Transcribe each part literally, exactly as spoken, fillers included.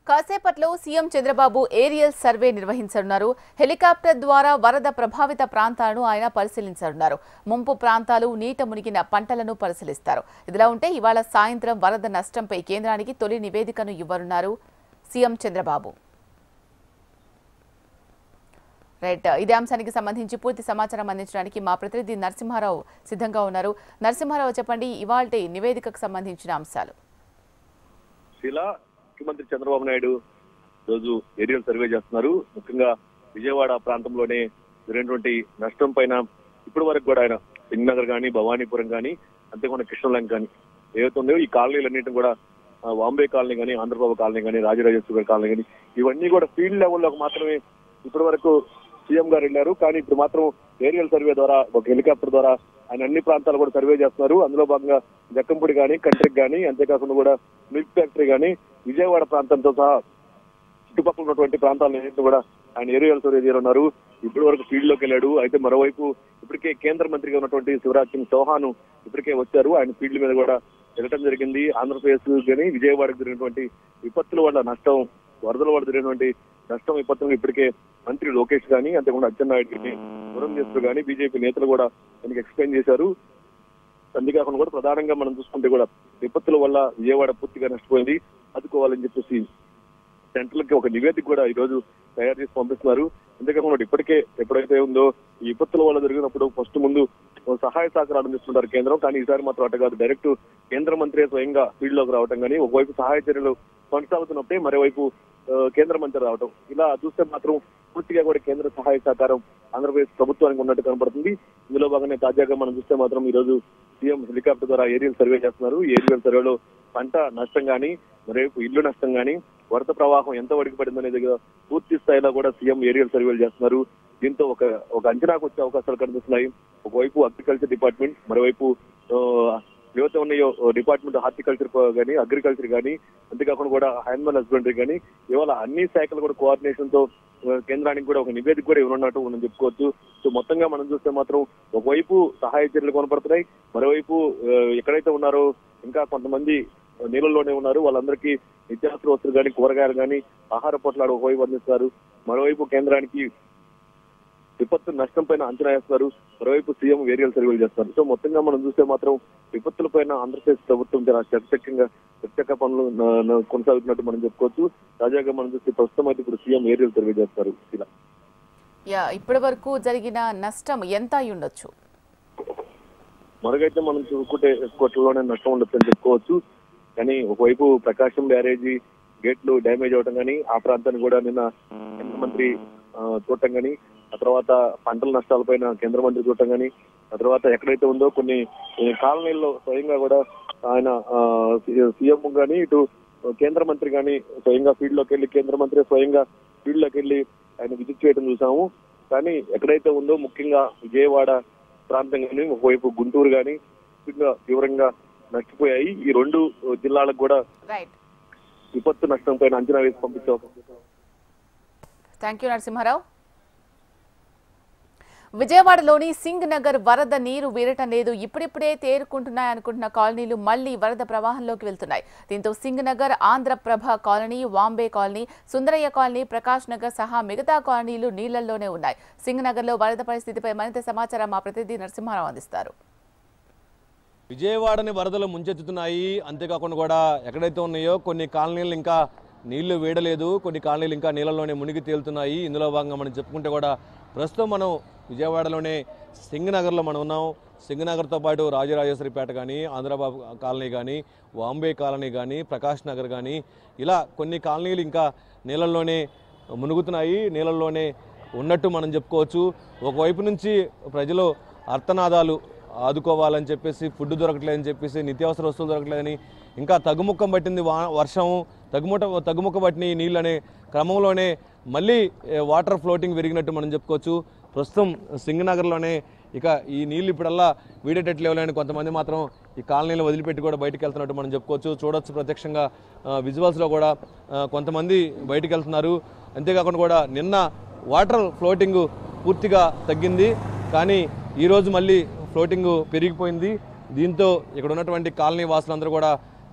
కాసేపట్లో CM Chandrababu aerial survey నిర్వహించనున్నారు. Helicopter ద్వారా వరద ప్రభావిత ప్రాంతాలను ఆయన పరిశీలించనున్నారు. ముంపు ప్రాంతాలు, నీట మునిగిన పంటలను పరిశీలిస్తారు. ఇదిలా ఉంటే ఇవాళ సాయంత్రం వరద నష్టంపై కేంద్రానికి తొలి నివేదికను ఇవ్వనున్నారు సీఎం చంద్రబాబు. రైట్, ఇదే అంశానికి సంబంధించి పూర్తి సమాచారం అందించడానికి మా ప్రతినిధి నరసింహారావు సిద్ధంగా ఉన్నారు. నరసింహారావు, చెప్పండి ఇవాల్టి నివేదికకు సంబంధించిన అంశాలు. ముఖ్యమంత్రి చంద్రబాబు నాయుడు రోజు ఏరియల్ సర్వే చేస్తున్నారు. ముఖ్యంగా విజయవాడ ప్రాంతంలోనే జరిగినటువంటి నష్టం పైన ఇప్పటి వరకు కూడా ఆయన సింగనగర్ కానీ, భవానీపురం కానీ, అంతేకాకుండా కృష్ణలంక కానీ ఏవైతే ఉన్నాయో ఈ కాలనీలన్నింటినీ కూడా వాంబే కాలనీ కానీ, ఆంధ్రబాబు కాలనీ కానీ, రాజరాజేశ్వర కాలనీ కానీ ఇవన్నీ కూడా ఫీల్డ్ లెవెల్లో మాత్రమే ఇప్పటి వరకు సీఎం గారు వెళ్ళారు. కానీ ఇప్పుడు మాత్రం ఏరియల్ సర్వే ద్వారా ఒక హెలికాప్టర్ ద్వారా ఆయన అన్ని ప్రాంతాలు కూడా సర్వే చేస్తున్నారు. అందులో భాగంగా జక్కంపూడి కానీ, కంట్రికి కానీ, అంతేకాకుండా కూడా మిల్క్ ఫ్యాక్టరీ కానీ, విజయవాడ ప్రాంతంతో సహా చుట్టుపక్కల ఉన్నటువంటి ప్రాంతాలన్నింటినీ కూడా ఆయన ఏరియల్ సర్వే చేయనున్నారు. ఇప్పటి వరకు ఫీల్డ్ లోకి వెళ్ళాడు. అయితే మరోవైపు ఇప్పటికే కేంద్ర మంత్రిగా ఉన్నటువంటి శివరాజ్ సింగ్ చౌహాన్ ఇప్పటికే వచ్చారు. ఆయన ఫీల్డ్ మీద కూడా వెళ్ళడం జరిగింది. ఆంధ్రప్రదేశ్ కానీ విజయవాడకు జరిగినటువంటి విపత్తుల వల్ల నష్టం, వరదల వల్ల జరిగినటువంటి నష్టం విపత్తులను ఇప్పటికే మంత్రి లోకేష్ కానీ, అంతేకాకుండా అచ్చెన్నాయుడు కానీ, పురంధేశ్వర్ కానీ, బీజేపీ నేతలు కూడా ఆయనకి ఎక్స్ప్లెయిన్ చేశారు. అంతేకాకుండా కూడా ప్రధానంగా మనం చూసుకుంటే కూడా విపత్తుల వల్ల విజయవాడ పూర్తిగా నష్టపోయింది, ఆదుకోవాలని చెప్పేసి సెంట్రల్ కి ఒక నివేదిక కూడా ఈ రోజు తయారు చేసి పంపిస్తున్నారు. అంతేకాకుండా ఇప్పటికే ఎప్పుడైతే ఉందో ఈ విపత్తుల వల్ల జరిగినప్పుడు ఫస్ట్ ముందు సహాయ సహకారాలు అందిస్తుంటారు కేంద్రం. కానీ ఈసారి మాత్రం అట్ట కాదు, డైరెక్ట్ కేంద్ర మంత్రి స్వయంగా ఫీల్డ్ లోకి రావడం కానీ, ఒకవైపు సహాయ చర్యలు కొనసాగుతున్నప్పుడే మరోవైపు కేంద్ర మంత్రి రావడం, ఇలా చూస్తే మాత్రం పూర్తిగా కూడా కేంద్ర సహాయ సహకారం ఆంధ్రప్రదేశ్ ప్రభుత్వానికి ఉన్నట్టు కనబడుతుంది. ఇందులో భాగంగా తాజాగా మనం చూస్తే మాత్రం ఈ రోజు సీఎం హెలికాప్టర్ ద్వారా ఏరియల్ సర్వే చేస్తున్నారు. ఏరియల్ సర్వేలో పంట నష్టం కానీ, మరోవైపు ఇల్లు నష్టం కానీ, వరద ప్రవాహం ఎంత వరకు పడిందనేది పూర్తి స్థాయిలో కూడా సీఎం ఏరియల్ సర్వేలు చేస్తున్నారు. దీంతో ఒక ఒక అంచనాకు వచ్చే అవకాశాలు కనిపిస్తున్నాయి. ఒకవైపు అగ్రికల్చర్ డిపార్ట్మెంట్, మరోవైపు ఏవైతే ఉన్నాయో డిపార్ట్మెంట్ హార్టికల్చర్ కానీ, అగ్రికల్చర్ కానీ, అంతేకాకుండా కూడా యానిమల్ హస్బెండరీ కానీ, ఇవాళ అన్ని శాఖలు కూడా కోఆర్డినేషన్ తో కేంద్రానికి కూడా ఒక నివేదిక కూడా ఇవ్వనున్నట్టు మనం చెప్పుకోవచ్చు. సో మొత్తంగా మనం చూస్తే మాత్రం ఒకవైపు సహాయ చర్యలు కొనపడుతున్నాయి, మరోవైపు ఎక్కడైతే ఉన్నారో ఇంకా కొంతమంది నీళ్ళలోనే ఉన్నారు, వాళ్ళందరికీ నిత్యావసర వస్తువులు కానీ, కూరగాయలు కానీ, ఆహార పొట్లాలు ఒకవైపు అందిస్తారు. మరోవైపు కేంద్రానికి విపత్తు నష్టం పైన అంచనా వేస్తున్నారు. మరోవైపు సీఎం ఏరియల్ సర్వేలు చేస్తారు. సో మొత్తంగా మనం చూస్తే మాత్రం విపత్తుల పైన ఆంధ్రప్రదేశ్ ప్రభుత్వం చాలా చకచక్యంగా ప్రత్యేక పనులు కొనసాగుతున్నట్టు మనం చెప్పుకోవచ్చు. తాజాగా మనం చూస్తే ప్రస్తుతం అయితే ఇప్పుడు సీఎం ఏరియల్ సర్వే చేస్తారు. ఇలా ఇప్పటి వరకు జరిగిన నష్టం ఎంత అయి ఉండొచ్చు? మరొకైతే మనం చూసుకుంటే కోట్లలోనే నష్టం ఉండొచ్చు అని చెప్పుకోవచ్చు. కానీ ఒకవైపు ప్రకాశం బ్యారేజీ గేట్లు డ్యామేజ్ అవడం కానీ, ఆ ప్రాంతాన్ని కూడా నిన్న కేంద్ర మంత్రి చూడటం కానీ, ఆ తర్వాత పంటల నష్టాలపైన కేంద్ర మంత్రి చూడటం కానీ, ఆ తర్వాత ఎక్కడైతే ఉందో కొన్ని కాలనీల్లో స్వయంగా కూడా ఆయన సీఎం కానీ, ఇటు కేంద్ర మంత్రి కానీ స్వయంగా ఫీల్డ్ లోకి వెళ్ళి కేంద్ర మంత్రి స్వయంగా ఫీల్డ్ లోకి వెళ్ళి ఆయన విజిట్ చేయడం చూసాము. కానీ ఎక్కడైతే ఉందో ముఖ్యంగా విజయవాడ ప్రాంతం కానీ, ఒకవైపు గుంటూరు కానీ తీవ్రంగా నష్టపోయాయి. ఈ రెండు జిల్లాలకు కూడా విపత్తు నష్టం పైన అంచనా వేసి పంపించే అవకాశం. Thank you Narasimha Rao. విజయవాడలోని సింగ్ నగర్ వరద నీరు వీరటం లేదు. ఇప్పుడిప్పుడే తేరుకుంటున్నాయనుకుంటున్న కాలనీలు మళ్లీ వరద ప్రవాహంలోకి వెళ్తున్నాయి. దీంతో Singh Nagar, Andhra Prabha colony, Vambay colony, Sundarayya colony, Prakash Nagar సహా మిగతా కాలనీలు నీళ్లలోనే ఉన్నాయి. సింగ్ నగర్ లో వరద పరిస్థితిపై మరింత సమాచారం మా ప్రతినిధి నరసింహారావు అందిస్తారు. విజయవాడని వరదలు ముంచెత్తుతున్నాయి. అంతేకాకుండా కూడా ఎక్కడైతే ఉన్నాయో కొన్ని కాలనీలు ఇంకా నీళ్లు వేయలేదు, కొన్ని కాలనీలు ఇంకా నీళ్ళలోనే మునిగి తేలుతున్నాయి. ఇందులో భాగంగా మనం చెప్పుకుంటే కూడా ప్రస్తుతం మనం విజయవాడలోనే సింగనగర్లో మనం ఉన్నాం. సింగనగర్తో పాటు రాజరాజేశ్వరిపేట కానీ, ఆంధ్రబాబు కాలనీ కానీ, వాంబే కాలనీ కానీ, ప్రకాష్ నగర్ కానీ, ఇలా కొన్ని కాలనీలు ఇంకా నీళ్ళల్లోనే మునుగుతున్నాయి, నీళ్ళల్లోనే ఉన్నట్టు మనం చెప్పుకోవచ్చు. ఒకవైపు నుంచి ప్రజలు అర్థనాదాలు ఆదుకోవాలని చెప్పేసి, ఫుడ్ దొరకట్లేదని చెప్పేసి, నిత్యావసర వస్తువులు దొరకట్లేదని, ఇంకా తగ్గుముఖం పట్టింది వర్షం, తగ్గుముట తగ్గుముఖ పట్టిన నీళ్ళు అనే క్రమంలోనే మళ్ళీ వాటర్ ఫ్లోటింగ్ పెరిగినట్టు మనం చెప్పుకోవచ్చు. ప్రస్తుతం సింగనగర్లోనే ఇక ఈ నీళ్ళు ఇప్పుడల్లా వీడేటట్లు లేవలేని కొంతమంది మాత్రం ఈ కాలనీలు వదిలిపెట్టి కూడా బయటకు వెళ్తున్నట్టు మనం చెప్పుకోవచ్చు. చూడొచ్చు ప్రత్యక్షంగా విజువల్స్లో కూడా కొంతమంది బయటకు వెళ్తున్నారు. అంతేకాకుండా కూడా నిన్న వాటర్ ఫ్లోటింగ్ పూర్తిగా తగ్గింది, కానీ ఈరోజు మళ్ళీ ఫ్లోటింగ్ పెరిగిపోయింది. దీంతో ఇక్కడ ఉన్నటువంటి కాలనీ వాసులందరూ కూడా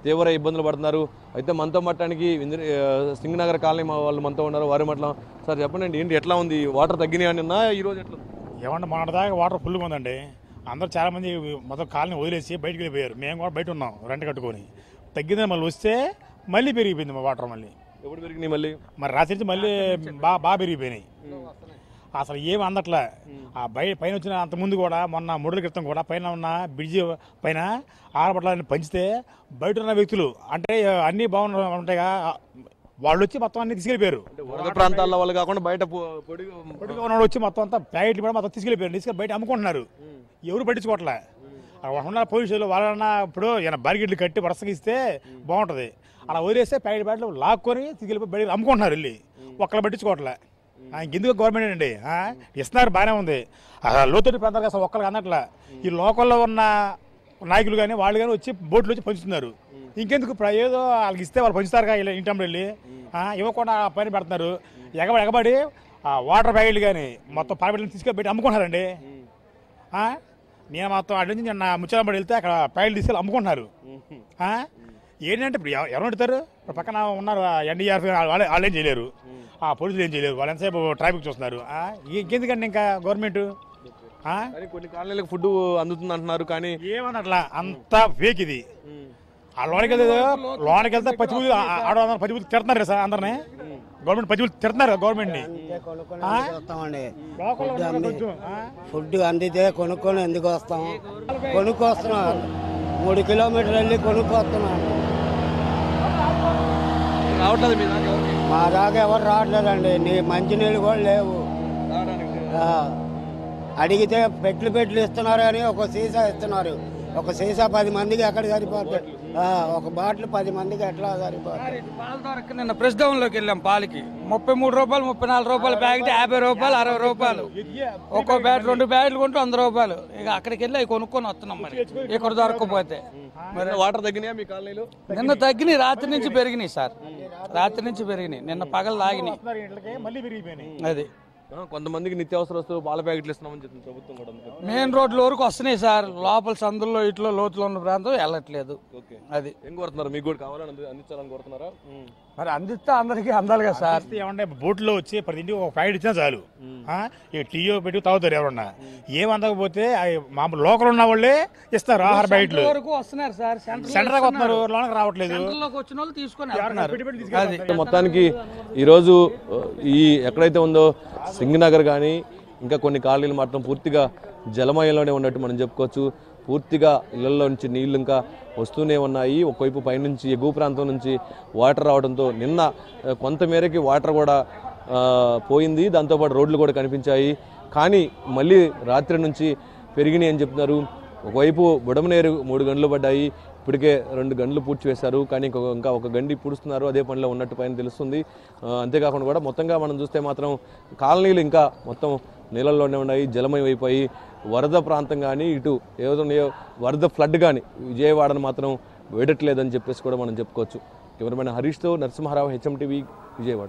తీవ్ర ఇబ్బందులు పడుతున్నారు. అయితే మనతో మాట్లాడానికి సింగ్ నగర్ కాలనీ వాళ్ళు మనతో ఉన్నారు, వారి మాటలు. సార్ చెప్పండి, ఏంటి ఎట్లా ఉంది? వాటర్ తగ్గినాయి అన్నా ఈ రోజు ఎట్లా? ఏమన్నా మొన్నటి దాకా వాటర్ ఫుల్గా ఉందండి. అందరూ చాలామంది మొత్తం కాలనీ వదిలేసి బయటకు వెళ్ళిపోయారు. మేము కూడా బయట ఉన్నాం రెంట్ కట్టుకొని. తగ్గిందని మళ్ళీ వస్తే మళ్ళీ పెరిగిపోయింది మా వాటర్. మళ్ళీ ఎప్పుడు పెరిగినాయి? మళ్ళీ మరి రాత్రి నుంచి మళ్ళీ బాగా బాగా పెరిగిపోయినాయి. అసలు ఏమి అందట్లే. ఆ బయట పైన వచ్చిన అంత ముందు కూడా మొన్న మూడుల క్రితం కూడా పైన ఉన్న బ్రిడ్జి పైన ఆరబట్టలని పంచితే బయట ఉన్న వ్యక్తులు అంటే అన్ని బాగున్నా ఉంటాయిగా వాళ్ళు వచ్చి మొత్తం అన్ని తీసుకెళ్ళిపోయారు. వరద ప్రాంతాల వాళ్ళు కాకుండా బయట పొడిగా ఉన్నాడు వచ్చి మొత్తం అంతా ప్యాకెట్లు కూడా మొత్తం తీసుకెళ్ళిపోయారు. తీసుకెళ్ళి బయట అమ్ముకుంటున్నారు. ఎవరు పట్టించుకోవట్లే. ఉన్న పోలీసులు వాళ్ళన్నా ఇప్పుడు ఏమైనా బారిగేట్లు కట్టి వరుసగా ఇస్తే బాగుంటుంది. అలా వదిలేస్తే ప్యాకెట్ ప్యాకెట్లు లాక్కొని తీసుకెళ్ళిపోయి బయట అమ్ముకుంటున్నారు. వెళ్ళి ఒక్కళ్ళు పట్టించుకోవట్లే. ఇంకెందుకు గవర్నమెంట్ అండి ఇస్తున్నారు, బాగానే ఉంది. అసలు లోతట్టు ప్రాంతాలకు అసలు ఒక్కరికి అన్నట్లే. ఈ లోకల్లో ఉన్న నాయకులు కానీ వాళ్ళు కానీ వచ్చి బోట్లు వచ్చి పంచుతున్నారు. ఇంకెందుకు ఏదో వాళ్ళకి ఇస్తే వాళ్ళు పంచుతారుగా ఇంటి వెళ్ళి ఇవ్వకుండా పైన పెడుతున్నారు. ఎగబడి ఎగబడి వాటర్ ప్యాకెట్లు కానీ మొత్తం ప్యాకెట్లు తీసుకెళ్ళి పెట్టి అమ్ముకుంటున్నారండి. నేను మొత్తం అటు నుంచి నిన్న ముచ్చాలంబడి వెళ్తే అక్కడ ప్యాకెట్లు తీసుకెళ్ళి అమ్ముకుంటున్నారు. ఏంటంటే ఇప్పుడు ఎవరు పెడతారు? ఇప్పుడు పక్కన ఉన్నారు ఎన్డీఆర్ఎఫ్, వాళ్ళే వాళ్ళేం చేయలేరు, ఆ పోలీసులు ఏం చేయలేరు. వాళ్ళు ఎంతసేపు ట్రాఫిక్ చూస్తున్నారు. ఇంకెందుకండి ఇంకా గవర్నమెంట్ కొన్ని కాలనీలకు ఫుడ్ అందుతుంది అంటున్నారు. కానీ ఏమన్నట్లా అంతా ఫేక్ ఇది. ఆ లోనికి వెళ్తే లోనికి వెళ్తే పచ్చిపూలు ఆడవాళ్ళు పచ్చిపూలు తిడుతున్నారు సార్ అందరినీ. గవర్నమెంట్ పచ్చిపూలు తిడుతున్నారు గవర్నమెంట్ ని. ఫుడ్ అందితే కొనుక్కొని ఎందుకు వస్తాం? కొనుక్కొస్తున్నాం, మూడు కిలోమీటర్లు వెళ్ళి కొనుక్కొస్తున్నాం. రావట్లేదు మీ మా దాకా ఎవరు రావట్లేదండి. నీ మంచినీళ్ళు కూడా లేవు. అడిగితే పెట్లు పెట్లు ఇస్తున్నారు కానీ ఒక సీసా ఇస్తున్నారు. ఒక సీసా పది మందికి ఎక్కడ సరిపోతుంది? ఒక బాటిల్ పది మందికి ఎట్లా సరిపోతుంది? పాలు దొరక నిన్న ప్రెస్ డౌన్ లోకి వెళ్ళాం. పాలకి ముప్పై మూడు రూపాయలు ముప్పై నాలుగు రూపాయలు ప్యాకెట్, యాభై రూపాయలు అరవై రూపాయలు. ఒక్కో బ్యాట్ రెండు బ్యాట్లు కొంటూ వంద రూపాయలు. ఇక అక్కడికి వెళ్ళి అవి కొనుక్కొని వస్తున్నాం. మరి ఇక్కడ దొరకకపోతే మరి వాటర్ తగ్గినాయా మీ కాలనీలో? నిన్న తగ్గినాయి, రాత్రి నుంచి పెరిగినాయి సార్. రాత్రి నుంచి పెరిగినాయి, నిన్న పగలు లాగినాయి. అది కొంతమందికి నిత్యావసర వస్తువులు పాల ప్యాకెట్లు ఇస్తున్నామని చెప్తుంది ప్రభుత్వం కూడా. మెయిన్ రోడ్ల వరకు వస్తున్నాయి సార్. లోపల సందుల్లో ఇట్లో లోతులో ఉన్న ప్రాంతం వెళ్ళట్లేదు. అది ఏం కోరుతున్నారు? మీకు కూడా కావాలని అందించాలని కోరుతున్నారా? మరి అందిస్తే అందరికీ అందాలి కదా సార్. ఏమంటే బోట్లో వచ్చి ప్రతి ఇంటికి ఒక ప్యాకెట్ ఇచ్చినా చాలు. ఇక టీయో పెట్టి తాగుతారు ఎవరన్నా. ఏం అందకపోతే మామూలు లోకల్ ఉన్న వాళ్ళే ఇస్తారు ఆహార ప్యాకెట్లు. వస్తున్నారు సార్, సెంటర్ దాకా వస్తున్నారు, లోనకి రావట్లేదు. వచ్చిన వాళ్ళు తీసుకొని మొత్తానికి ఈరోజు ఈ ఎక్కడైతే ఉందో సింగ్ నగర్ కానీ ఇంకా కొన్ని కాలనీలు మాత్రం పూర్తిగా జలమయంలోనే ఉన్నట్టు మనం చెప్పుకోవచ్చు. పూర్తిగా ఇళ్లలో నుంచి నీళ్లు ఇంకా వస్తూనే ఉన్నాయి. ఒకవైపు పైనుంచి ఎగువ ప్రాంతం నుంచి వాటర్ రావడంతో నిన్న కొంతమేరకి వాటర్ కూడా పోయింది. దాంతోపాటు రోడ్లు కూడా కనిపించాయి. కానీ మళ్ళీ రాత్రి నుంచి పెరిగినాయి అని చెప్తున్నారు. ఒకవైపు బుడమనేరు మూడు గంటలు పడ్డాయి, ఇప్పటికే రెండు గంటలు పూడ్చి వేశారు. కానీ ఇంకా ఒక గండి పూడుస్తున్నారు, అదే పనిలో ఉన్నట్టు పైన తెలుస్తుంది. అంతేకాకుండా కూడా మొత్తంగా మనం చూస్తే మాత్రం కాలనీలు ఇంకా మొత్తం నీళ్ళల్లోనే ఉన్నాయి, జలమయం అయిపోయి. వరద ప్రాంతం కానీ ఇటు ఏదో వరద ఫ్లడ్ కానీ విజయవాడను మాత్రం వేడట్లేదని చెప్పేసి కూడా మనం చెప్పుకోవచ్చు. కెమెరామెన్ హరీష్తో నరసింహారావు, హెచ్ఎం టీవీ, విజయవాడ.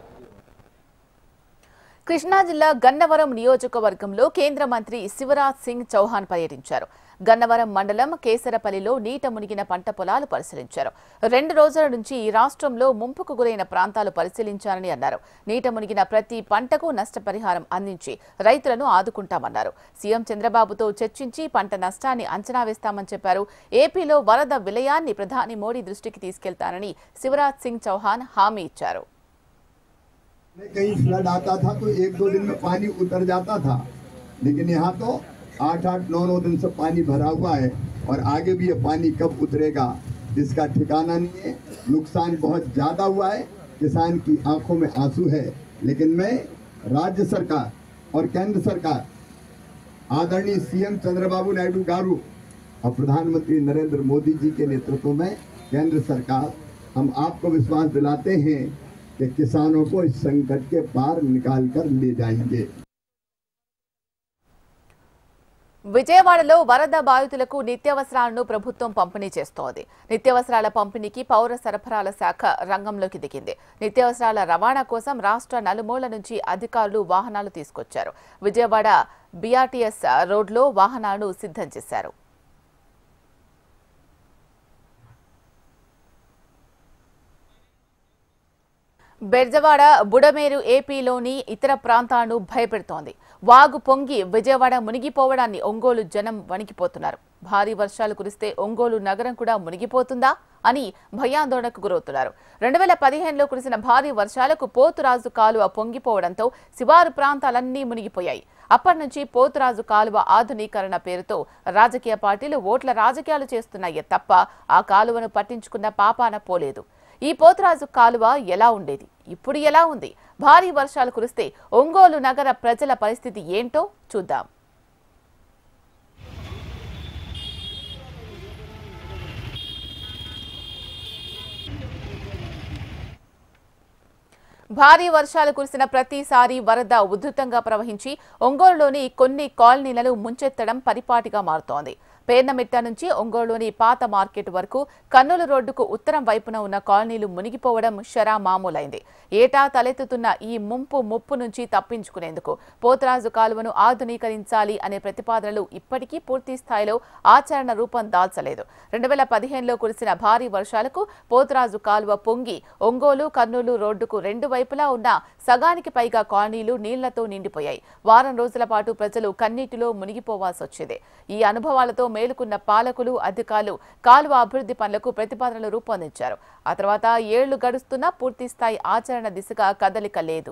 కృష్ణా జిల్లా గన్నవరం నియోజకవర్గంలో కేంద్ర మంత్రి శివరాజ్ సింగ్ చౌహాన్ పర్యటించారు. గన్నవరం మండలం కేసరపల్లిలో నీట మునిగిన పంట పొలాలు పరిశీలించారు. రెండు రోజుల నుంచి రాష్ట్రంలో ముంపుకు గురైన ప్రాంతాలు పరిశీలించారని అన్నారు. నీట మునిగిన ప్రతి పంటకు నష్టపరిహారం అందించి రైతులను ఆదుకుంటామన్నారు. సీఎం చంద్రబాబుతో చర్చించి పంట నష్టాన్ని అంచనా వేస్తామని చెప్పారు. ఏపీలో వరద విలయాన్ని ప్రధాని మోడీ దృష్టికి తీసుకెళ్తానని శివరాజ్ సింగ్ చౌహాన్ హామీ ఇచ్చారు. कहीं फ्लड आता था तो एक दो दिन में पानी उतर जाता था, लेकिन यहाँ तो आठ आठ नौ नौ दिन से पानी भरा हुआ है और आगे भी ये पानी कब उतरेगा इसका ठिकाना नहीं है। नुकसान बहुत ज़्यादा हुआ है, किसान की आंखों में आंसू है। लेकिन मैं राज्य सरकार और केंद्र सरकार आदरणीय सीएम चंद्रबाबू नायडू गारू और प्रधानमंत्री नरेंद्र मोदी जी के नेतृत्व में केंद्र सरकार हम आपको विश्वास दिलाते हैं कि किसानों को इस संकट के पार निकाल कर ले जाएंगे। విజయవాడలో వరద బాధితులకు నిత్యావసరాలను ప్రభుత్వం పంపిణీ చేస్తోంది. నిత్యావసరాల పంపిణీకి పౌర సరఫరాల శాఖ రంగంలోకి దిగింది. నిత్యావసరాల రవాణా కోసం రాష్ట్ర నలుమూల నుంచి అధికారులు వాహనాలు తీసుకొచ్చారు. విజయవాడ బీఆర్టీఎస్ రోడ్లో వాహనాలను సిద్ధం చేశారు. బెర్జవాడ బుడమేరు ఏపీలోని ఇతర ప్రాంతాలను భయపెడుతోంది. వాగు పొంగి విజయవాడ మునిగిపోవడాన్ని ఒంగోలు జనం వణికిపోతున్నారు. భారీ వర్షాలు కురిస్తే ఒంగోలు నగరం కూడా మునిగిపోతుందా అని భయాందోళనకు గురవుతున్నారు. రెండు వేల పదిహేనులో కురిసిన భారీ వర్షాలకు పోతురాజు కాలువ పొంగిపోవడంతో శివారు ప్రాంతాలన్నీ మునిగిపోయాయి. అప్పటి నుంచి పోతురాజు కాలువ ఆధునీకరణ పేరుతో రాజకీయ పార్టీలు ఓట్ల రాజకీయాలు చేస్తున్నాయే తప్ప ఆ కాలువను పట్టించుకున్న పాపాన పోలేదు. ఈ పోతురాజు కాలువ ఎలా ఉండేది, ఇప్పుడు ఎలా ఉంది? భారీ వర్షాలు కురిస్తే ఒంగోలు నగర ప్రజల పరిస్థితి ఏంటో చూద్దాం. భారీ వర్షాలు కురిసిన ప్రతిసారి వరద ఉధృతంగా ప్రవహించి ఒంగోలులోని కొన్ని కాలనీలను ముంచెత్తడం పరిపాటిగా మారుతోంది. పేర్నమిట్ట నుంచి ఒంగోలులోని పాత మార్కెట్ వరకు కర్నూలు రోడ్డుకు ఉత్తరం వైపున ఉన్న కాలనీలు మునిగిపోవడం షరా మామూలైంది. ఏటా తలెత్తుతున్న ఈ ముంపు ముప్పు నుంచి తప్పించుకునేందుకు పోతురాజు కాలువను ఆధునీకరించాలి అనే ప్రతిపాదనలు ఇప్పటికీ పూర్తి స్థాయిలో ఆచరణ రూపం దాల్చలేదు. రెండు వేల పదిహేనులో కురిసిన భారీ వర్షాలకు పోతురాజు కాలువ పొంగి ఒంగోలు కర్నూలు రోడ్డుకు రెండు వైపులా ఉన్న సగానికి పైగా కాలనీలు నీళ్లతో నిండిపోయాయి. వారం రోజుల పాటు ప్రజలు కన్నీటిలో మునిగిపోవాల్సి వచ్చింది. ఈ అనుభవాలతో మేలుకున్న పాలకులు, అధికారులు కాలువ అభివృద్ధి పనులకు ప్రతిపాదనలు రూపొందించారు. ఆ తర్వాత ఏళ్లు గడుస్తున్నా పూర్తి స్థాయి ఆచరణ దిశగా కదలిక లేదు.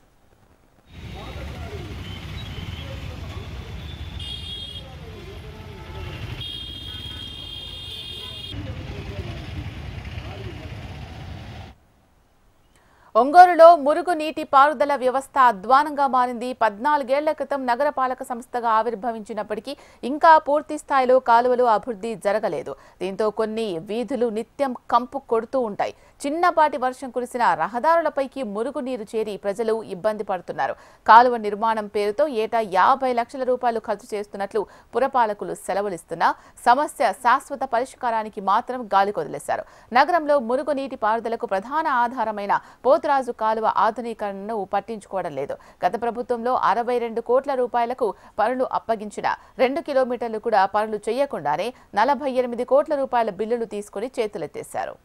ఒంగోలులో మురుగు నీటి పారుదల వ్యవస్థ అధ్వానంగా మారింది. పద్నాలుగేళ్ల క్రితం నగరపాలక సంస్థగా ఆవిర్భవించినప్పటికీ ఇంకా పూర్తి స్థాయిలో కాలువలు అభివృద్ధి జరగలేదు. దీంతో కొన్ని వీధులు నిత్యం కంపు కొడుతూ ఉంటాయి. చిన్నపాటి వర్షం కురిసిన రహదారులపైకి మురుగు నీరు చేరి ప్రజలు ఇబ్బంది పడుతున్నారు. కాలువ నిర్మాణం పేరుతో ఏటా యాభై లక్షల రూపాయలు ఖర్చు చేస్తున్నట్లు పురపాలకులు సెలవులిస్తున్నా సమస్య శాశ్వత పరిష్కారానికి మాత్రం గాలి కొదిలేశారు. నగరంలో మురుగు నీటి పారుదలకు ప్రధాన ఆధారమైన పోతురాజు కాలువ ఆధునీకరణను పట్టించుకోవడం లేదు. గత ప్రభుత్వంలో అరవై రెండు కోట్ల రూపాయలకు పనులు అప్పగించిన రెండు కిలోమీటర్లు కూడా పనులు చేయకుండానే నలభై ఎనిమిది కోట్ల రూపాయల బిల్లులు తీసుకుని చేతులెత్తేశారు.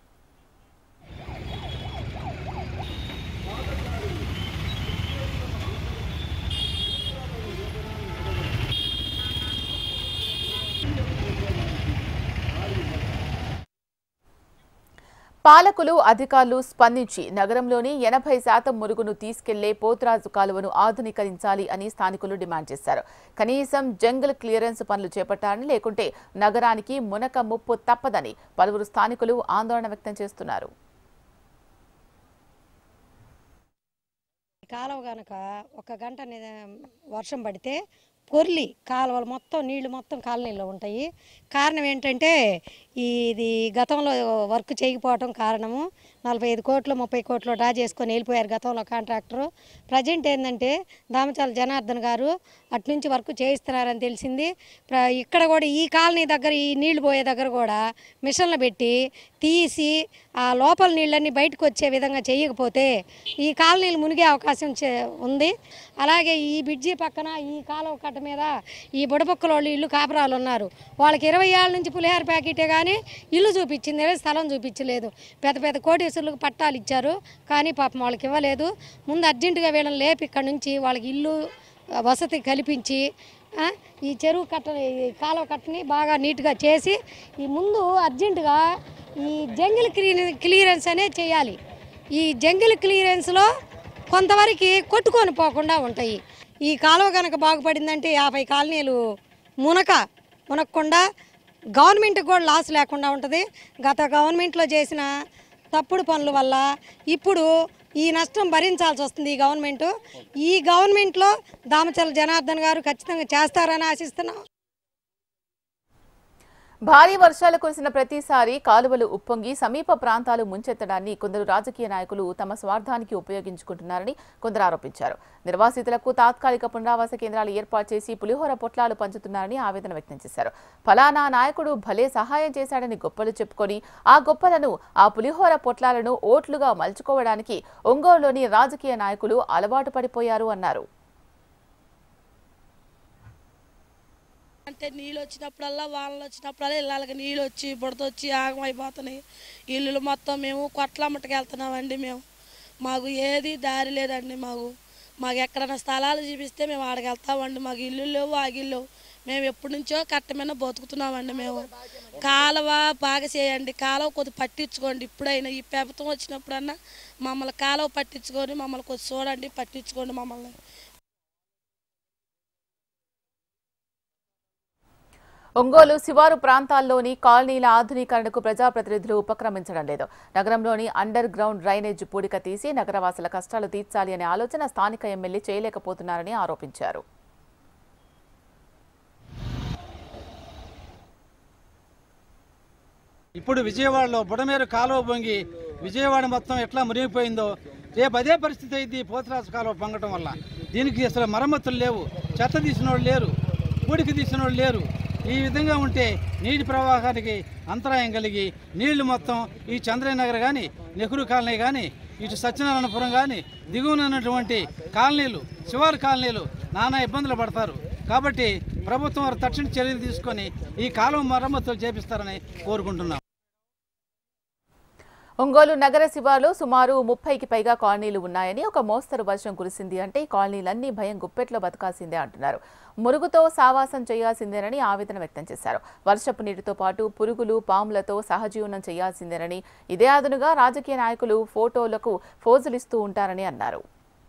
పాలకులు, అధికారులు స్పందించి నగరంలోని ఎనభై శాతం మురుగును తీసుకెళ్లే పోతురాజు కాలువను ఆధునీకరించాలి అని స్థానికులు డిమాండ్ చేశారు. కనీసం జంగల్ క్లియరెన్స్ పనులు చేపట్టాలని, లేకుంటే నగరానికి మునక ముప్పు తప్పదని పలువురు స్థానికులు ఆందోళన వ్యక్తం చేస్తున్నారు. కాలువ గనక ఒక గంట వర్షం పడితే పొర్లి కాలువలు మొత్తం నీళ్లు మొత్తం కాలనీలో ఉంటాయి. కారణం ఏంటంటే ఇది గతంలో వర్క్ చేయకపోవటం కారణము. నలభై ఐదు కోట్లు ముప్పై కోట్లు డ్రా చేసుకొని వెళ్ళిపోయారు గతంలో కాంట్రాక్టరు. ప్రజెంట్ ఏంటంటే దామచాల జనార్దన్ గారు అట్నుంచి వర్క్ చేయిస్తున్నారని తెలిసింది. ఇక్కడ కూడా ఈ కాలనీ దగ్గర ఈ నీళ్లు పోయే దగ్గర కూడా మిషన్లు పెట్టి తీసి ఆ లోపల నీళ్ళన్నీ బయటకు వచ్చే విధంగా చేయకపోతే ఈ కాలనీలు మునిగే అవకాశం ఉంది. అలాగే ఈ బ్రిడ్జి పక్కన ఈ కాలువ కట్ట మీద ఈ బుడపక్కల వాళ్ళు ఇల్లు కాపురాలు ఉన్నారు. వాళ్ళకి ఇరవై ఏళ్ళ నుంచి పులిహార ప్యాకెటే కానీ ఇల్లు చూపించింది, స్థలం చూపించలేదు. పెద్ద పెద్ద కోటీశ్వరులకు పట్టాలు ఇచ్చారు కానీ పాపం వాళ్ళకి ఇవ్వలేదు. ముందు అర్జెంటుగా వీళ్ళని లేపి ఇక్కడ నుంచి వాళ్ళకి ఇల్లు వసతి కల్పించి ఈ చెరువు కట్టని కాలువ కట్టని బాగా నీట్గా చేసి ఈ ముందు అర్జెంటుగా ఈ జంగిల్ క్లియరెన్స్ అనేది చేయాలి. ఈ జంగిల్ క్లియరెన్స్లో కొంతవరకు కొట్టుకొని పోకుండా ఉంటాయి. ఈ కాలువ కనుక బాగుపడిందంటే యాభై కాలనీలు మునక మునక్కుండా గవర్నమెంట్కి కూడా లాస్ లేకుండా ఉంటుంది. గత గవర్నమెంట్లో చేసిన తప్పుడు పనుల వల్ల ఇప్పుడు ఈ నష్టం భరించాల్సి వస్తుంది ఈ గవర్నమెంటు. ఈ గవర్నమెంట్లో దామచల జనార్దన్ గారు ఖచ్చితంగా చేస్తారని ఆశిస్తున్నాం. భారీ వర్షాలు కురిసిన ప్రతిసారి కాలువలు ఉప్పొంగి సమీప ప్రాంతాలు ముంచెత్తడాన్ని కొందరు రాజకీయ నాయకులు తమ స్వార్థానికి ఉపయోగించుకుంటున్నారని కొందరు ఆరోపించారు. నిర్వాసితులకు తాత్కాలిక పునరావాస కేంద్రాలు ఏర్పాటు చేసి పులిహోర పొట్లాలు పంచుతున్నారని ఆవేదన వ్యక్తం చేశారు. ఫలానా నాయకుడు భలే సహాయం చేశాడని గొప్పలు చెప్పుకొని ఆ గొప్పలను, ఆ పులిహోర పొట్లాలను ఓట్లుగా మలుచుకోవడానికి ఒంగోలులోని రాజకీయ నాయకులు అలవాటు పడిపోయారు అన్నారు. అంటే నీళ్ళు వచ్చినప్పుడల్లా వానలు వచ్చినప్పుడల్లా ఇళ్ళకి నీళ్ళు వచ్చి బుడత వచ్చి ఆగమైపోతున్నాయి. ఇల్లులు మొత్తం మేము కొట్లమ్మటికి వెళ్తున్నామండి. మేము మాకు ఏది దారి లేదండి. మాకు మాకు ఎక్కడైనా స్థలాలు చూపిస్తే మేము ఆడకి వెళ్తామండి. మాకు ఇల్లు లేవు, ఆగిల్లు లేవు. మేము ఎప్పటి నుంచో కట్టమైన బతుకుతున్నామండి. మేము కాలువ బాగా చేయండి, కాలువ కొద్ది పట్టించుకోండి. ఇప్పుడైనా ఈ ప్రభుత్వం వచ్చినప్పుడన్నా మమ్మల్ని కాలువ పట్టించుకొని మమ్మల్ని కొద్ది చూడండి, పట్టించుకోండి మమ్మల్ని. ఒంగోలు శివారు ప్రాంతాల్లోని కాలనీల ఆధునీకరణకు ప్రజాప్రతినిధులు ఉపక్రమించడం లేదు. నగరంలోని అండర్ గ్రౌండ్ డ్రైనేజ్ పూడిక తీసి నగరవాసుల కష్టాలు తీర్చాలి అనే ఆలోచన స్థానిక ఎమ్మెల్యే చేయలేకపోతున్నారని ఆరోపించారు. ఇప్పుడు విజయవాడలో బుడమేరు కాలువ పొంగి విజయవాడ మొత్తం ఎట్లా మునిగిపోయిందో రేపు అదే పరిస్థితి అయింది. పోతరాజు కాలువ పొంగటం వల్ల దీనికి అసలు మరమ్మతులు లేవు, చెత్త తీసిన వాళ్ళు లేరు, పూడికి తీసిన వాళ్ళు లేరు. ఈ విధంగా ఉంటే నీటి ప్రవాహానికి అంతరాయం కలిగి నీళ్లు మొత్తం ఈ చంద్రనగర్ కానీ, నెహ్రూ కాలనీ కానీ, ఇటు సత్యనారాయణపురం కానీ దిగువనటువంటి కాలనీలు, శివారు కాలనీలు నానా ఇబ్బందులు పడతారు. కాబట్టి ప్రభుత్వం వారు తక్షణ చర్యలు తీసుకొని ఈ కాలువ మరమ్మతులు చేపిస్తారని కోరుకుంటున్నాం. ఒంగోలు నగర శివారులో సుమారు ముప్పైకి పైగా కాలనీలు ఉన్నాయని, ఒక మోస్తరు వర్షం కురిసింది అంటే ఈ కాలనీలన్నీ భయం గుప్పెట్లో బతకాల్సిందే అంటున్నారు. మురుగుతో సావాసం చేయాల్సిందేనని ఆవేదన వ్యక్తం చేశారు. వర్షపు నీటితో పాటు పురుగులు, పాములతో సహజీవనం చేయాల్సిందేనని, ఇదే అదునుగా రాజకీయ నాయకులు ఫోటోలకు ఫోజులిస్తూ ఉంటారని అన్నారు.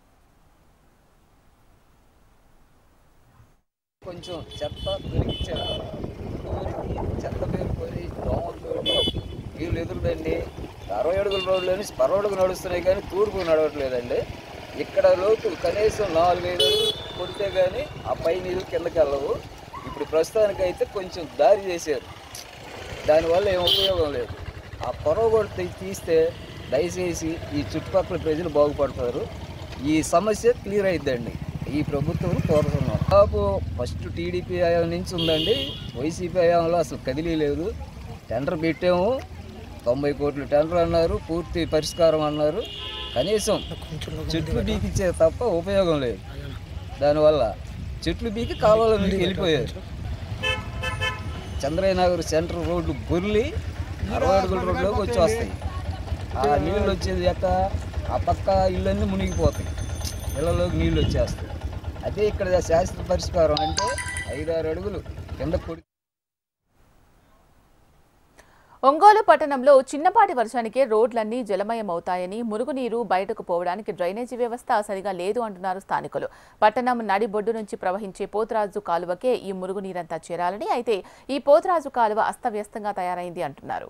కొంచెం చెత్త పెరిగించారు, చెత్త పేరుకొని దోమలతోటి వీళ్ళు ఎదురుదండి. అరవై అడుగుల రోడ్లోని పరవడుగు నడుస్తున్నాయి కానీ తూర్పు నడవట్లేదండి. ఇక్కడ లోతు కనీసం నాలుగైదు కొడితే కానీ ఆ పై నీళ్ళు కిందకి వెళ్ళవు. ఇప్పుడు ప్రస్తుతానికైతే కొంచెం దారి చేశారు, దానివల్ల ఏం ఉపయోగం లేదు. ఆ పొరగొడితే తీస్తే దయచేసి ఈ చుట్టుపక్కల ప్రజలు బాగుపడతారు. ఈ సమస్య క్లియర్ అయిద్దండి. ఈ ప్రభుత్వం కోరుతున్నాం. బాబు ఫస్ట్ టీడీపీ హయాం నుంచి ఉందండి, వైసీపీ హయాంలో అసలు కదిలీ లేదు. టెండర్ పెట్టాము, తొంభై కోట్లు టెండర్ అన్నారు, పూర్తి పరిష్కారం అన్నారు. కనీసం చెట్లు బీకిచ్చే తప్ప ఉపయోగం లేదు. దానివల్ల చెట్లు బీకి కాలువల మీకు వెళ్ళిపోయారు. చంద్రయ్యనగర్ సెంటర్ రోడ్లు బొర్లి అరవై అడుగుల రోడ్లోకి వచ్చి వస్తాయి. ఆ నీళ్ళు వచ్చేది ఎక్క ఆ పక్క ఇళ్ళన్నీ మునిగిపోతాయి, ఇళ్లలోకి నీళ్ళు వచ్చేస్తాయి. అదే ఇక్కడ శాశ్వత పరిష్కారం అంటే ఐదారు అడుగులు కింద కొడి. ఒంగోలు పట్టణంలో చిన్నపాటి వర్షానికే రోడ్లన్నీ జలమయమవుతాయని, మురుగునీరు బయటకు పోవడానికి డ్రైనేజీ వ్యవస్థ సరిగా లేదు అంటున్నారు స్థానికులు. పట్టణం నడిబొడ్డు నుంచి ప్రవహించే పోతరాజు కాలువకే ఈ మురుగునీరంతా చేరాలని, అయితే ఈ పోతరాజు కాలువ అస్తవ్యస్తంగా తయారైంది అంటున్నారు.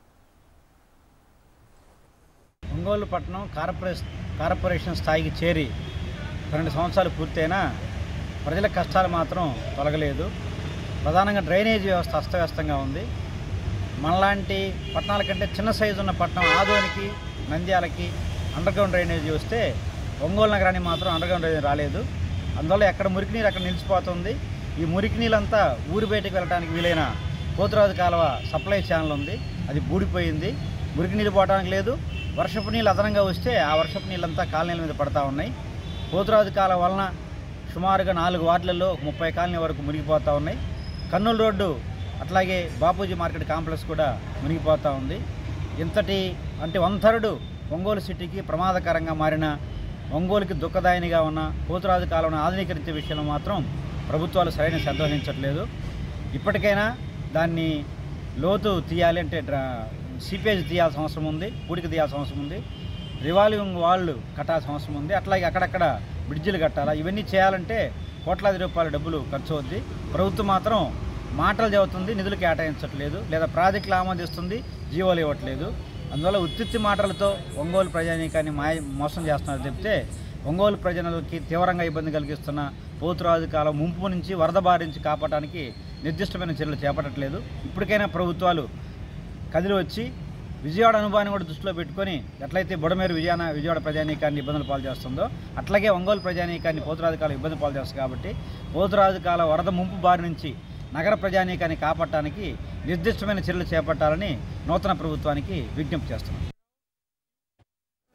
ఒంగోలు పట్టణం కార్పొరేషన్ కార్పొరేషన్ స్థాయికి చేరి పన్నెండు సంవత్సరాలు పూర్తయినా ప్రజల కష్టాలు మాత్రం తొలగలేదు. ప్రధానంగా డ్రైనేజీ వ్యవస్థ అస్తవ్యస్తంగా ఉంది. మనలాంటి పట్టణాల కంటే చిన్న సైజు ఉన్న పట్టణం ఆదోనికి, నంద్యాలకి అండర్ గ్రౌండ్ డ్రైనేజీ వస్తే ఒంగోలు నగరానికి మాత్రం అండర్ గ్రౌండ్ డ్రైనేజీ రాలేదు. అందువల్ల ఎక్కడ మురికి నీరు అక్కడ నిలిచిపోతుంది. ఈ మురికి నీళ్ళంతా ఊరి బయటకు వెళ్ళడానికి వీలైన పోతురాజు కాలువ సప్లై ఛానల్ ఉంది, అది బూడిపోయింది. మురికి నీళ్ళు పోవడానికి లేదు. వర్షపు నీళ్ళు అదనంగా వస్తే ఆ వర్షపు నీళ్ళంతా కాలనీల మీద పడతా ఉన్నాయి. పోతురాజు కాలువ వలన సుమారుగా నాలుగు వార్డులలో ముప్పై కాలనీ వరకు మునిగిపోతూ ఉన్నాయి. కర్నూలు రోడ్డు అట్లాగే బాపూజీ మార్కెట్ కాంప్లెక్స్ కూడా మునిగిపోతూ ఉంది. ఇంతటి అంటే వంతరుడు ఒంగోలు సిటీకి ప్రమాదకరంగా మారిన, ఒంగోలుకి దుఃఖదాయినిగా ఉన్న పోతురాజు కాలువను ఆధునీకరించే విషయంలో మాత్రం ప్రభుత్వాలు సరైన శ్రద్ధ వహించట్లేదు. ఇప్పటికైనా దాన్ని లోతు తీయాలి అంటే సీపేజ్ తీయాల్సిన అవసరం ఉంది, పూడికి తీయాల్సిన అవసరం ఉంది, రివాల్వింగ్ వాళ్లు కట్టాల్సిన అవసరం ఉంది. అట్లాగే అక్కడక్కడ బ్రిడ్జిలు కట్టాలా. ఇవన్నీ చేయాలంటే కోట్లాది రూపాయల డబ్బులు ఖర్చు అవుద్ది. ప్రభుత్వం మాత్రం మాటలు చెబుతుంది, నిధులు కేటాయించట్లేదు, లేదా ప్రాజెక్టులు ఆమోదిస్తుంది, జీవోలు ఇవ్వట్లేదు. అందువల్ల ఉత్తిత్తి మాటలతో ఒంగోలు ప్రజానీకాన్ని మాయ మోసం చేస్తున్నారు చెప్తే, ఒంగోలు ప్రజలకి తీవ్రంగా ఇబ్బంది కలిగిస్తున్న పోతురాజు కాలం ముంపు నుంచి, వరద బారి నుంచి కాపాడటానికి నిర్దిష్టమైన చర్యలు చేపట్టట్లేదు. ఇప్పటికైనా ప్రభుత్వాలు కదిలి వచ్చి విజయవాడ అనుభవాన్ని కూడా దృష్టిలో పెట్టుకొని ఎట్లయితే బుడమేరు విజయాన విజయవాడ ప్రజానీకాన్ని ఇబ్బందులు పాలు చేస్తుందో అట్లాగే ఒంగోలు ప్రజానీకాన్ని పోతురాజు కాలం ఇబ్బంది పాలు చేస్తుంది. కాబట్టి పోతురాజు కాలం వరద ముంపు బారి నుంచి నగర ప్రజానీకాన్ని కాపాడటానికి నిర్దిష్టమైన చర్యలు చేపట్టాలని నూతన ప్రభుత్వానికి విజ్ఞప్తి చేస్తున్నాం.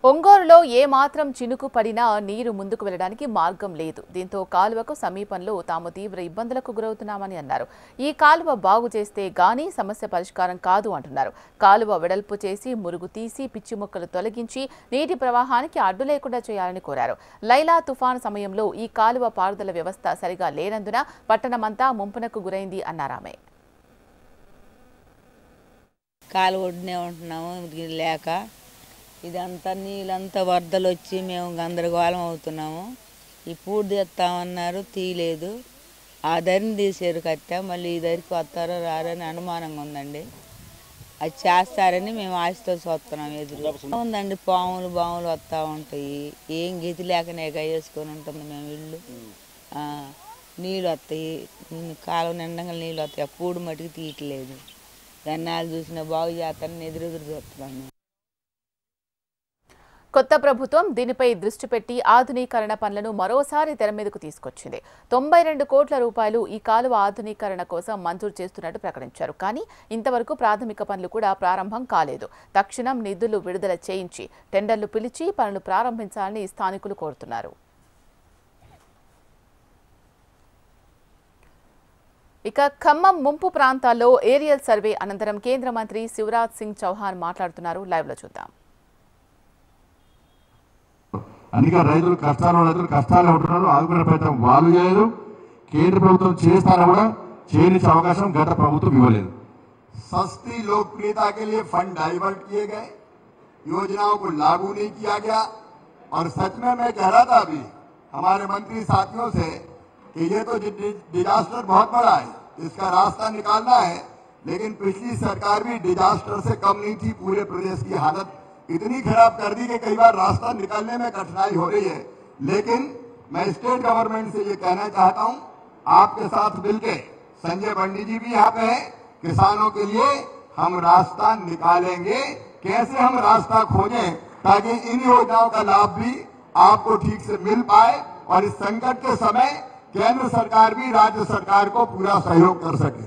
పొంగూరులో ఏ మాత్రం చినుకు పడినా నీరు ముందుకు వెళ్లడానికి మార్గం లేదు. దీంతో కాలువకు సమీపంలో తాము తీవ్ర ఇబ్బందులకు గురవుతున్నామని అన్నారు. ఈ కాలువ బాగు చేస్తే గానీ సమస్య పరిష్కారం కాదు అంటున్నారు. కాలువ వెడల్పు చేసి మురుగు తీసి పిచ్చి మొక్కలు తొలగించి నీటి ప్రవాహానికి అడ్డు లేకుండా చేయాలని కోరారు. లైలా తుఫాను సమయంలో ఈ కాలువ పారుదల వ్యవస్థ సరిగా లేనందున పట్టణమంతా ముంపునకు గురైంది అన్నారామె. కాలువ ఒడ్డునే ఉంటున్నాము లేక ఇదంతా నీళ్ళంతా వరదలు వచ్చి మేము గందరగోళం అవుతున్నాము. ఈ పూడి తీస్తామన్నారు, తీయలేదు. ఆ ధరిని తీసారు కట్ట, మళ్ళీ ఈ ధరికి వస్తారో రారని అనుమానంగా ఉందండి. అది చేస్తారని మేము ఆశతో చూస్తున్నాం. ఎదురు ఉందండి, పాములు బాములు వస్తూ ఉంటాయి. ఏం గతి లేకనే వేసుకొని ఉంటుంది మేము ఇల్లు. నీళ్ళు వస్తాయి, కాలువ నిండంగా నీళ్ళు వస్తాయి. ఆ పూడి మటుకు తీయట్లేదు. గన్నాలు చూసినా బాగు చేస్తారని ఎదురెదురు చూస్తున్నాం. కొత్త ప్రభుత్వం దీనిపై దృష్టి పెట్టి ఆధునీకరణ పనులను మరోసారి తెర మీదకు తీసుకొచ్చింది. తొంభై రెండు కోట్ల రూపాయలు ఈ కాలువ ఆధునీకరణ కోసం మంజూరు చేస్తున్నట్టు ప్రకటించారు. కానీ ఇంతవరకు ప్రాథమిక పనులు కూడా ప్రారంభం కాలేదు. తక్షణం నిధులు విడుదల చేయించి టెండర్లు పిలిచి పనులు ప్రారంభించాలని స్థానికులు కోరుతున్నారు. ఇక ఖమ్మం ముంపు ప్రాంతాల్లో ఏరియల్ సర్వే అనంతరం కేంద్ర మంత్రి శివరాజ్ సింగ్ చౌహాన్ మాట్లాడుతున్నారు. లైవ్ లో చూద్దాం. అందుకే రైతులు కష్టాలు రైతులు కష్టాలు ఉంటున్నారు. ఆదుకునే ప్రయత్నం వాళ్ళు చేయలేదు. కేంద్ర ప్రభుత్వం చేస్తారా కూడా చేయనిచ్చే అవకాశం గత ప్రభుత్వం ఇవ్వలేదు. सस्ती लोकप्रियता के लिए फंड डाइवर्ट किए गए, योजनाओं को लागू नहीं किया गया। और सच में मैं कह रहा था अभी हमारे मंत्री साथियों से कि ये तो डिजास्टर बहुत बड़ा है, इसका रास्ता निकालना है। लेकिन पिछली सरकार भी डिजास्टर से कम नहीं थी। पूरे प्रदेश की हालत इतनी खराब कर दी कि कई बार रास्ता निकालने में कठिनाई हो रही है। लेकिन मैं स्टेट गवर्नमेंट से ये कहना चाहता हूं, आपके साथ मिलकर संजय बंडी जी भी यहाँ पे हैं, किसानों के लिए हम रास्ता निकालेंगे। कैसे हम रास्ता खोजें ताकि इन योजनाओं का लाभ भी आपको ठीक से मिल पाए और इस संकट के समय केंद्र सरकार भी राज्य सरकार को पूरा सहयोग कर सके।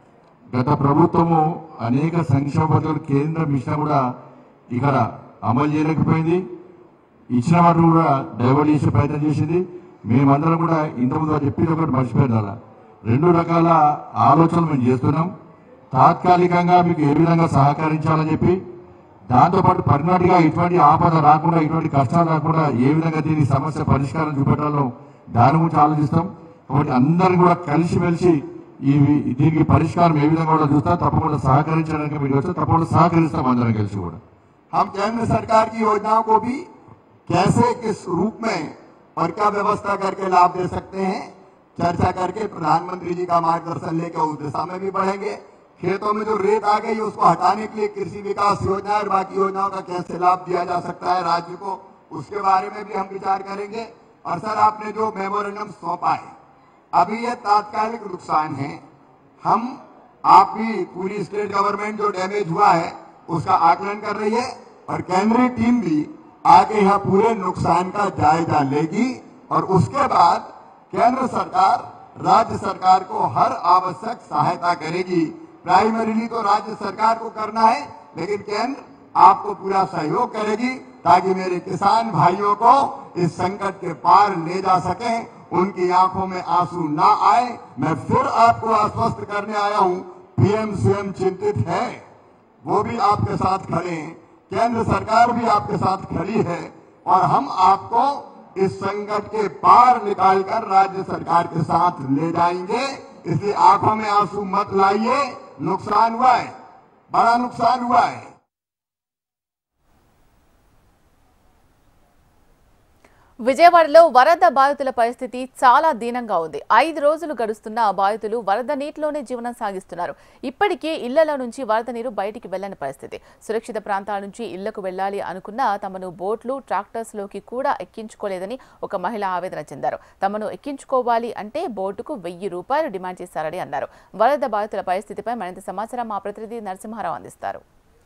గత ప్రభుత్వము అనేక సంక్షేమ పథకాలు కేంద్రం ఇచ్చినా కూడా ఇక్కడ అమలు చేయలేకపోయింది. ఇచ్చిన వాటిని కూడా డైవర్ట్ చేసే ప్రయత్నం చేసింది. మేమందరం కూడా ఇంతకుముందు చెప్పింది ఒకటి మర్చిపోయింది. అలా రెండు రకాల ఆలోచనలు మేము చేస్తున్నాం. తాత్కాలికంగా మీకు ఏ విధంగా సహకరించాలని చెప్పి, దాంతోపాటు పర్మనెంట్గా ఇటువంటి ఆపద రాకుండా ఇటువంటి కష్టాలు రాకుండా ఏ విధంగా దీని సమస్య పరిష్కారం చూపెట్టాలో దాని గురించి ఆలోచిస్తాం. కాబట్టి అందరినీ కూడా కలిసిమెలిసి ఈ దీనికి పరిష్కారం ఏ విధంగా కూడా చూస్తాం. తప్పకుండా సహకరించడానికి మీకు వస్తే తప్పకుండా సహకరిస్తాం అందరం కలిసి కూడా. हम केंद्र सरकार की योजनाओं को भी कैसे किस रूप में और क्या व्यवस्था करके लाभ दे सकते हैं चर्चा करके प्रधानमंत्री जी का मार्गदर्शन लेकर उस दिशा में भी बढ़ेंगे। खेतों में जो रेत आ गई उसको हटाने के लिए कृषि विकास योजना और बाकी योजनाओं का कैसे लाभ दिया जा सकता है राज्य को, उसके बारे में भी हम विचार करेंगे। और सर आपने जो मेमोरेंडम सौंपा है, अभी ये तात्कालिक नुकसान है। हम आप भी पूरी स्टेट गवर्नमेंट जो डैमेज हुआ है उसका आकलन कर रही है और केंद्रीय टीम भी आगे यहाँ पूरे नुकसान का जायजा लेगी और उसके बाद केंद्र सरकार राज्य सरकार को हर आवश्यक सहायता करेगी। प्राइमरीली तो राज्य सरकार को करना है, लेकिन केंद्र आपको पूरा सहयोग करेगी ताकि मेरे किसान भाइयों को इस संकट के पार ले जा सके, उनकी आंखों में आंसू ना आए। मैं फिर आपको आश्वस्त करने आया हूं, पीएम सीएम चिंतित है, वो भी आपके साथ खड़े हैं, केंद्र सरकार भी आपके साथ खड़ी है और हम आपको इस संकट के पार निकालकर राज्य सरकार के साथ ले जाएंगे। इसलिए आंखों में आंसू मत लाइए। नुकसान हुआ है, बड़ा नुकसान हुआ है। విజయవాడలో వరద బాధితుల పరిస్థితి చాలా దీనంగా ఉంది. ఐదు రోజులు గడుస్తున్న బాధితులు వరద నీటిలోనే జీవనం సాగిస్తున్నారు. ఇప్పటికీ ఇళ్లలో నుంచి వరద నీరు బయటికి వెళ్లని పరిస్థితి. సురక్షిత ప్రాంతాల నుంచి ఇళ్లకు వెళ్లాలి అనుకున్నా తమను బోట్లు ట్రాక్టర్స్ లోకి కూడా ఎక్కించుకోలేదని ఒక మహిళ ఆవేదన చెందారు. తమను ఎక్కించుకోవాలి అంటే బోటుకు వెయ్యి రూపాయలు డిమాండ్ చేశారని అన్నారు. వరద బాధితుల పరిస్థితిపై మరింత సమాచారం మా ప్రతినిధి నరసింహారావు అందిస్తారు.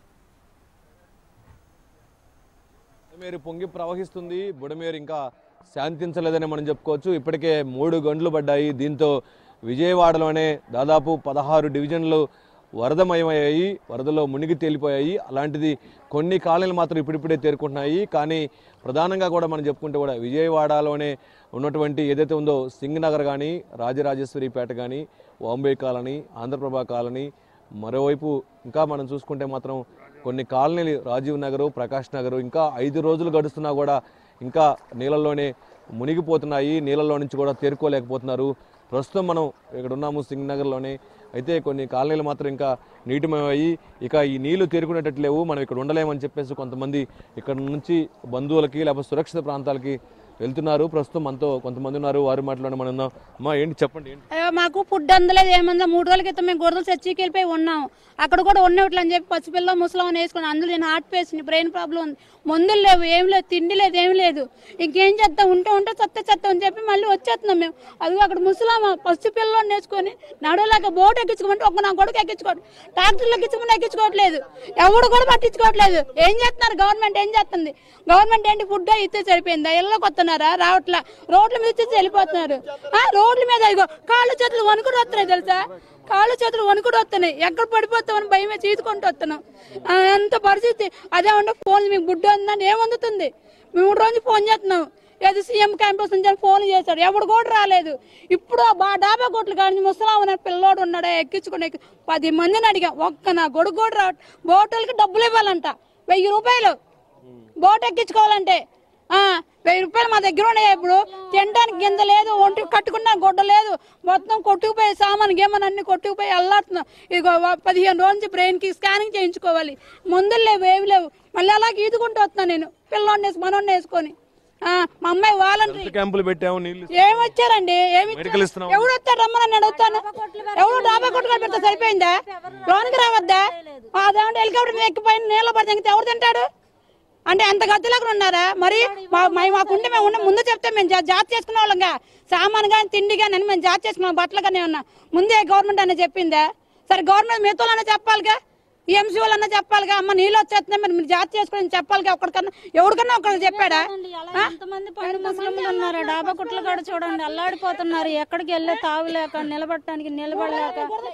బుడమేరు పొంగి ప్రవహిస్తుంది. బుడమేరు ఇంకా శాంతించలేదని మనం చెప్పుకోవచ్చు. ఇప్పటికే మూడు గంటలు పడ్డాయి. దీంతో విజయవాడలోనే దాదాపు పదహారు డివిజన్లు వరదమయమయ్యాయి, వరదలో మునిగి తేలిపోయాయి. అలాంటిది కొన్ని కాలనీలు మాత్రం ఇప్పుడిప్పుడే తేరుకుంటున్నాయి. కానీ ప్రధానంగా కూడా మనం చెప్పుకుంటే కూడా విజయవాడలోనే ఉన్నటువంటి ఏదైతే ఉందో సింగ్ నగర్ కానీ, రాజరాజేశ్వరిపేట కానీ, వాంబే కాలనీ, ఆంధ్రప్రభ కాలనీ, మరోవైపు ఇంకా మనం చూసుకుంటే మాత్రం కొన్ని కాలనీలు రాజీవ్ నగరు, ప్రకాష్ నగరు ఇంకా ఐదు రోజులు గడుస్తున్నా కూడా ఇంకా నీళ్ళల్లోనే మునిగిపోతున్నాయి. నీళ్ళల్లో నుంచి కూడా తేరుకోలేకపోతున్నారు. ప్రస్తుతం మనం ఇక్కడ ఉన్నాము సింగ్ నగర్లోనే. అయితే కొన్ని కాలనీలు మాత్రం ఇంకా నీటిమయ్యాయి. ఇక ఈ నీళ్లు తేరుకునేటట్టు లేవు, మనం ఇక్కడ ఉండలేమని చెప్పేసి కొంతమంది ఇక్కడ నుంచి బంధువులకి లేకపోతే సురక్షిత ప్రాంతాలకి వెళ్తున్నారు. ప్రస్తుతం మనతో కొంతమంది ఉన్నారు, వారి మాటలోనే మనం ఉన్నాం. అమ్మా ఏంటి చెప్పండి. మాకు ఫుడ్ అందలేదు, ఏమన్నా మూడు రోజుల క్రితం మేము గొర్రెలు చర్చికి వెళ్ళిపోయి ఉన్నాం. అక్కడ కూడా ఉన్నట్లు అని చెప్పి పసిపిల్ల ముసలం వేసుకుని అందులో నేను హార్ట్ పేషెంట్, బ్రెయిన్ ప్రాబ్లం ఉంది, మందులు లేవు, ఏం లేదు, తిండి లేదు, ఏం లేదు. ఇంకేం చేద్దాం, ఉంటే ఉంటే చెత్త చెత్త అని చెప్పి మళ్ళీ వచ్చేస్తున్నాం మేము. అది అక్కడ ముసలామ పసిపిల్లని నేర్చుకొని నడవలేక బోట్ ఎక్కించుకోమంటే ఒక నా కొడుకు ఎక్కించుకోవట్లేదు, ట్రాక్టర్లు ఎక్కించుకుని ఎక్కించుకోవట్లేదు, ఎవరు కూడా పట్టించుకోవట్లేదు. ఏం చేస్తున్నారు గవర్నమెంట్, ఏం చేస్తుంది గవర్నమెంట్? ఏంటి ఫుడ్ ఇస్తే సరిపోయిందా? ఇళ్ళకి వస్తున్నారా? రావట్లా, రోడ్ల మీద ఇచ్చేసి వెళ్ళిపోతున్నారు. రోడ్ల మీద ఇగో కాళ్ళు చేతులు వణుకుడు వస్తున్నాయి తెలుసా, కాళ్ళు చేతులు వణుకుడు వస్తున్నాయి. ఎక్కడ పడిపోతామని భయమే చీతుకుంటూ వస్తున్నాం. ఎంత పరిస్థితి. అదే ఉంటే ఫోన్ మీకు బుడ్డ ఉందని ఏమందుతుంది? మూడు రోజులు ఫోన్ చేస్తున్నాం, ఏదో సీఎం క్యాంపస్ నుంచి ఫోన్ చేశాడు, ఎవడు కూడా రాలేదు. ఇప్పుడు బా డాబా కొట్లు కానీ ముసలామని పిల్లోడు ఉన్నాడా ఎక్కించుకుని పది మందిని అడిగా, ఒక్క నా గొడుగు కూడా రావట్. బోటోళ్ళకి డబ్బులు ఇవ్వాలంట, వెయ్యి రూపాయలు బోట్ ఎక్కించుకోవాలంటే. వెయ్యి రూపాయలు మా దగ్గర ఉన్నాయి. ఇప్పుడు తినడానికి గింజ లేదు, ఒంటికి కట్టుకున్నా గుడ్డ లేదు, మొత్తం కొట్టుకుపోయి సామాన్ గేమని అన్ని కొట్టుకుపోయి అల్లాడుతున్నాం. ఇక పదిహేను రోజుల నుంచి బ్రెయిన్ కి స్కానింగ్ చేయించుకోవాలి, మందులు లేవు, ఏమి లేవు. మళ్ళీ అలాగే ఈదుకుంటూ వస్తున్నాను నేను, పిల్లోడిని వేసి మనోడిని వేసుకొని. మా అమ్మాయి వాలంటీర్ క్యాంపులు పెట్టాము, ఏమి వచ్చారండి, ఏమి ఎవరు వస్తారు రమ్మని నేను వస్తాను. ఎవరు డాబా కొట్టుకొని పెడితే సరిపోయిందా? లోనికి రావద్దా? అదేమంటే హెలికాప్టర్ మీద ఎక్కిపోయిన నీళ్ళ పడితే ఎవరు తింటాడు అంటే అంత గద్దెలాగా ఉన్నారా? మరి మాకుంటే మేము ఉన్న ముందు చెప్తే మేము జాతి చేసుకునే వాళ్ళంగా, సామాన్ కానీ తిండి కానీ అని మేము జాతి చేసుకున్నాం, బట్టలు కానీ ఉన్నా ముందే గవర్నమెంట్ అనే చెప్పిందా? సరే గవర్నమెంట్ మీతోనే చెప్పాలిగా, ఎంసీ వాళ్ళన్నా చెప్పాలిగా, అమ్మ నీళ్ళు వచ్చేస్తున్నాయి మరి మీరు జాతి చేసుకుని చెప్పాలిగా. ఒక్కడికన్నా ఎవరికన్నా ఒకరికి చెప్పాడా? ఎంతమంది పండు ముస్లింలు ఉన్నారు డాబా కుట్లు కూడా చూడండి, అల్లాడిపోతున్నారు, ఎక్కడికి వెళ్ళే తావులేక నిలబడటానికి నిలబడలేక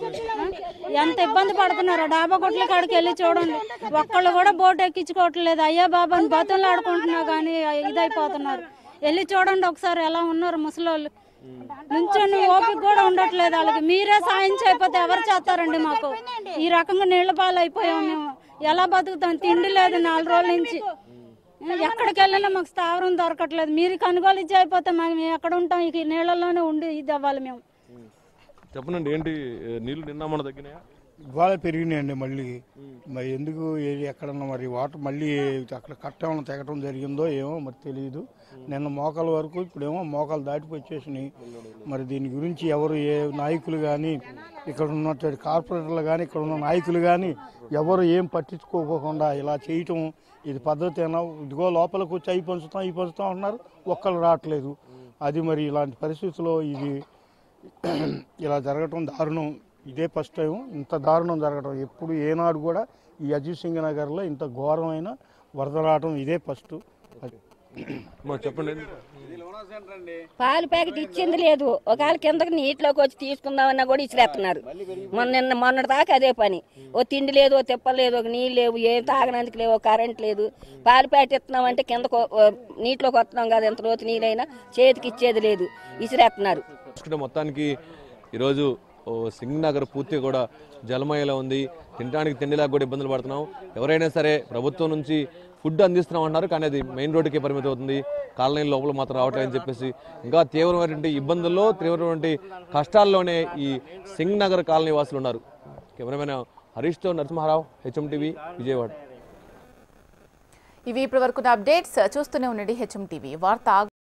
ఎంత ఇబ్బంది పడుతున్నారు. డాబా కుట్ల కాడికి వెళ్ళి చూడండి, ఒక్కళ్ళు కూడా బోట్ ఎక్కించుకోవట్లేదు. అయ్యా బాబా అని బతులు ఆడుకుంటున్నా కానీ ఇదైపోతున్నారు. వెళ్ళి చూడండి ఒకసారి ఎలా ఉన్నారు ముసలోళ్ళు. నుంచొని ఓపిక కూడా ఉండట్లేదు వాళ్ళకి. మీరే సాయం చేయకపోతే ఎవరు చేస్తారండి? మాకు ఈ రకంగా నీళ్ల పాలు అయిపోయాం, మేము ఎలా బతుకుతాం? తిండి లేదు నాలుగు రోజుల నుంచి, ఎక్కడికి వెళ్ళినా మాకు స్థావరం దొరకట్లేదు. మీరు కొనుగోలు ఇచ్చి అయిపోతే మేము ఎక్కడ ఉంటాం? ఇక నీళ్ళలోనే ఉండి ఇది అవ్వాలి మేము. చెప్పండి ఏంటి నీళ్లు నిన్న మన తగ్గినాయా? ఇవాళ పెరిగినాయండి మళ్ళీ. మరి ఎందుకు ఎక్కడన్నా మరి వాటర్ మళ్ళీ అక్కడ కట్టడం తెగటం జరిగిందో ఏమో మరి తెలియదు. నిన్న మోకాల వరకు, ఇప్పుడేమో మోకాలు దాటిపోయి వచ్చేసినాయి. మరి దీని గురించి ఎవరు, ఏ నాయకులు కానీ, ఇక్కడ ఉన్నటువంటి కార్పొరేటర్లు కానీ, ఇక్కడ ఉన్న నాయకులు కానీ ఎవరు ఏం పట్టించుకోకుండా ఇలా చేయటం ఇది పద్ధతేనా? ఇదిగో లోపలికి వచ్చి అయి పంచుతాం అయి పంచుతాం అంటున్నారు, ఒక్కళ్ళు రావట్లేదు. అది మరి ఇలాంటి పరిస్థితుల్లో ఇది ఇలా జరగటం దారుణం. ఇదే ఫస్ట్ టైం ఇంత దారుణం జరగటం. ఎప్పుడు ఏనాడు కూడా ఈ అజిత్ సింగ్ నగర్లో ఇంత ఘోరమైన వరద రావటం ఇదే ఫస్ట్. చెప్పండి. పాలు ప్యాకెట్ ఇచ్చింది లేదు, ఒకవేళ కిందకి నీటిలోకి వచ్చి తీసుకుందామన్నా కూడా ఇచ్చిరేస్తున్నారు. మొన్న నిన్న మొన్నటి దాకా అదే పని. ఓ తిండి లేదు, ఓ తిప్పలేదు, ఒక నీళ్ళు లేవు, ఏం తాగడానికి లేవు, కరెంట్ లేదు. పాలు ప్యాకెట్ ఇస్తున్నామంటే కింద నీటిలోకి వస్తున్నాం కదా, ఎంత లోతు నీళ్ళైనా చేతికి ఇచ్చేది లేదు, ఇసిరేస్తున్నారు. మొత్తానికి ఈరోజు సింగ్ నగర్ పూర్తిగా కూడా జలమయంలో ఉంది. తినడానికి తిండిలాగా కూడా ఇబ్బందులు పడుతున్నాం. ఎవరైనా సరే ప్రభుత్వం నుంచి ఫుడ్ అందిస్తున్నాం అంటున్నారు, కానీ అది మెయిన్ రోడ్డుకే పరిమితం అవుతుంది, కాలనీ లోపల మాత్రం రావట్లేదని చెప్పేసి ఇంకా తీవ్రమైనటువంటి ఇబ్బందుల్లో తీవ్రమైనటువంటి కష్టాల్లోనే ఈ సింగ్ నగర్ కాలనీ వాసులు ఉన్నారు. కెమెరామెన్ హరీష్తో నరసింహారావు, హెచ్ఎం టీవీ, విజయవాడ. ఇవి ఇప్పటి వరకు అప్డేట్స్. చూస్తూనే ఉండండి హెచ్ఎం టీవీ వార్త.